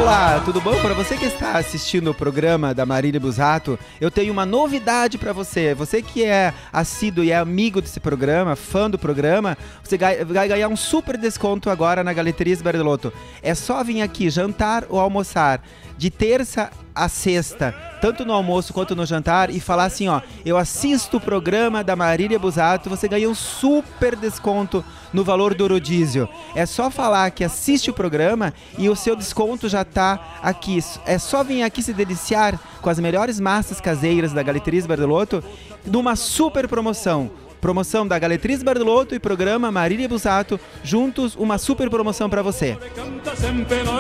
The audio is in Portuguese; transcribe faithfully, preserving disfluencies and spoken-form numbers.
Olá, tudo bom? Para você que está assistindo o programa da Marília Busato, eu tenho uma novidade para você. Você que é assíduo e é amigo desse programa, fã do programa, você vai ganhar um super desconto agora na Galeterias Bardolotto. É só vir aqui jantar ou almoçar de terça a sexta, tanto no almoço quanto no jantar, e falar assim, ó, eu assisto o programa da Marília Busato, você ganha um super desconto no valor do rodízio. É só falar que assiste o programa e o seu desconto já tá aqui. É só vir aqui se deliciar com as melhores massas caseiras da Galeterias Bardolotto numa super promoção. Promoção da Galeterias Bardolotto e programa Marília Busato, juntos uma super promoção para você.